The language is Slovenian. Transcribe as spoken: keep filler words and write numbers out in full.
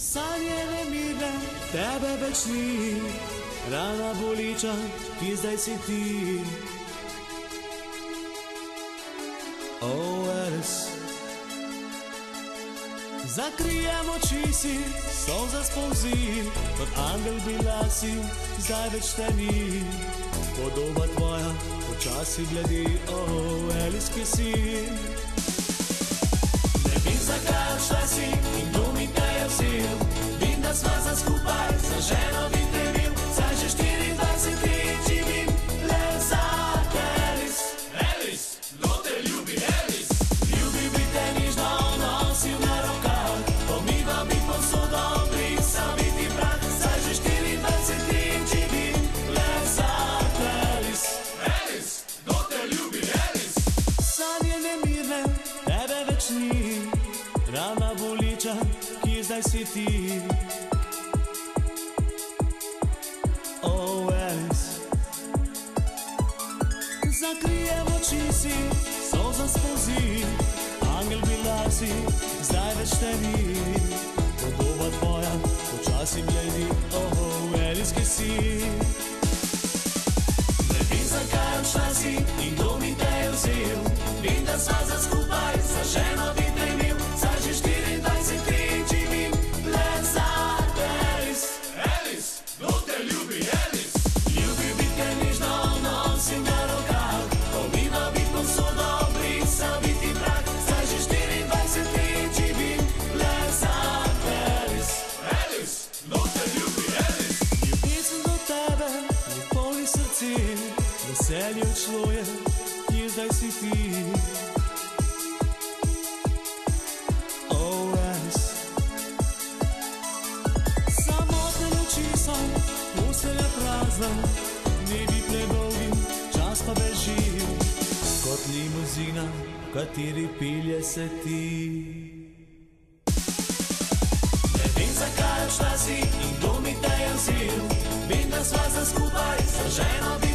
Sanje nemirne, tebe več ni, rana boliča, ki zdaj si ti. Oh, Alice, zakrijem oči si, solza spolzi, kot angel bila si, zdaj več te ni. Podoba tvoja počasi bledi, oh, Alice, ki si. Ne vem, zakaj odšla si in kdo mi te je vzel. Vem, da sva za skupaj, za ženo bi te bil. Saj že štiriindvajset let živim le za te, Alice. Alice, kdo te ljubi, Alice? Ljubil bi te nižno nosil na rokah, pomival bi posodo, brisal bi ti prah. Saj že štiriindvajset let živim le za te, Alice. Alice, kdo te ljubi, Alice? Sanje nemirne, tebe več ni, rana boliča, ki zdaj si ti. Oh, Alice, zakrijem oči si, solza spolzi, angel bila si, zdaj več te ni. Podoba tvoja počasi bledi, oh, Alice, ki si. Ne vem, zakaj odšla si in kdo mi te je vzel. Vem, da sva za skupaj, za ženo bi te imel. Saj že štiriindvajset let živim le za te, Alice. Alice, kdo te ljubi, Alice? Ljubil bi te nižno nosil na rokah, pomival bi posodo, brisal bi ti prah. Saj že štiriindvajset let živim le za te, Alice. Alice, kdo te ljubi, Alice? Ljubezen do tebe mi polni srce, veselje odšlo je, ki zdaj si ti. Oh, Alice, samotne noči so, postelja prazna, dnevi predolgi, čas pa beži, kot limuzina, v kateri pelje se ti. Ne vem, zakaj odšla si in kdo mi te je vzel. Vem, da sva za skupaj, za ženo bi